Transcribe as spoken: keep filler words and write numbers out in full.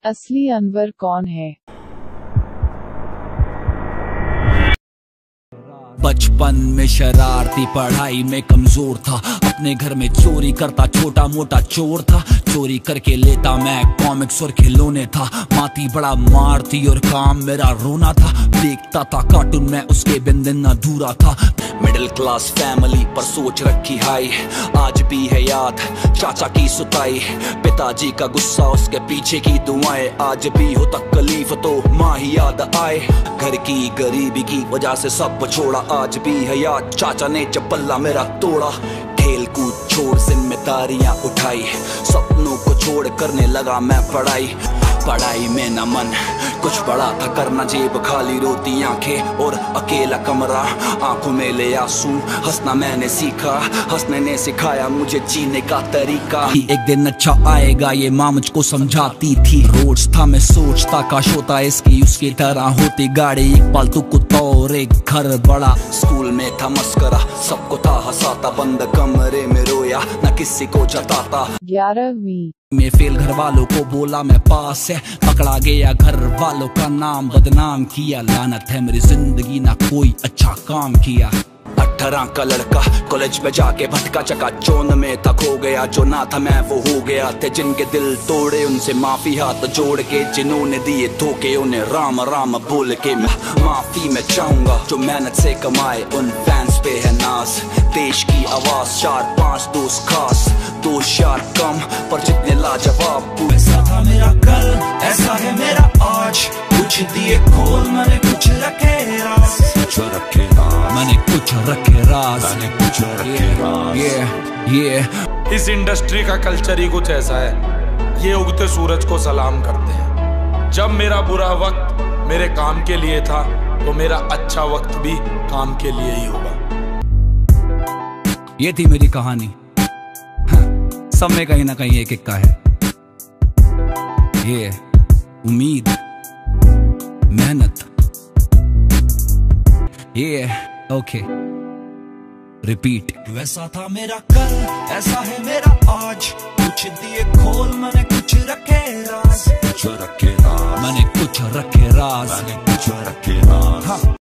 असली अनवर कौन है? बचपन में शरारती, पढ़ाई में कमजोर था, अपने घर में चोरी करता, छोटा मोटा चोर था। चोरी करके लेता मैं कॉमिक्स और खिलौने था। माती बड़ा मारती और काम मेरा रोना था। देखता था कार्टून में उसके बिन दिन अधूरा था। मिडिल क्लास फैमिली पर सोच रखी हाई, आज भी है याद चाचा की सुताई, पिताजी का गुस्सा, उसके पीछे की दुआएं। आज भी हो तकलीफ तो माँ ही याद आए। घर की गरीबी की वजह से सब छोड़ा, आज भी है याद चाचा ने जब पल्ला मेरा तोड़ा। खेल कूद छोड़ जिम्मेदारियां उठाई, सपनों को छोड़ करने लगा मैं पढ़ाई। पढ़ाई में न मन कुछ बड़ा था करना, जेब खाली रोती आंखें और अकेला कमरा, आंखों में ले आंसू। हंसना मैंने सीखा, हंसने ने सिखाया मुझे जीने का तरीका। एक दिन अच्छा आएगा ये माँ मुझको समझाती थी। रोज था मैं सोचता काश होता इसकी उसकी तरह होती गाड़ी, एक पालतू कुत्ता और एक घर बड़ा। स्कूल में था मस्करा, सबको था हंसाता, बंद कमरे में रोया न किसी को जताता। ग्यारहवीं में फेल घर वालों को बोला मैं पास है, पकड़ा गया घर वालों का नाम बदनाम किया। लानत है मेरी जिंदगी ना कोई अच्छा काम किया। अठारह का लड़का कॉलेज में जाके भटका चका चौन में था, खो गया जो ना था मैं वो हो गया। थे जिनके दिल तोड़े उनसे माफी हाथ जोड़ के, जिन्होंने दिए धोखे उन्हें राम राम बोल के मैं माफी मैं चाहूंगा। जो मेहनत से कमाए उन फैंस पे है नाज, देश की आवाज। चार पांच दोस्त खास, दो चार कम पर जितने लाजवाब। ऐसा था मेरा कल, ऐसा है मेरा आज, कुछ दिए खोल मैंने कुछ रखे राज, कुछ रखे राज, मैंने कुछ रखे राज, मैंने कुछ रखे राज। ये ये इस इंडस्ट्री का कल्चर ही कुछ ऐसा है, ये उगते सूरज को सलाम करते हैं। जब मेरा बुरा वक्त मेरे काम के लिए था, तो मेरा अच्छा वक्त भी काम के लिए ही होगा। ये थी मेरी कहानी। हाँ, सब में कहीं ना कहीं एक एक का है। ये उम्मीद, मेहनत, ये ओके रिपीट। वैसा था मेरा कल, ऐसा है मेरा आज, कुछ दिए खोल मैंने कुछ रखे राज, कुछ रखे राज, मैंने कुछ रखे राज, मैंने कुछ रखे राज। हाँ।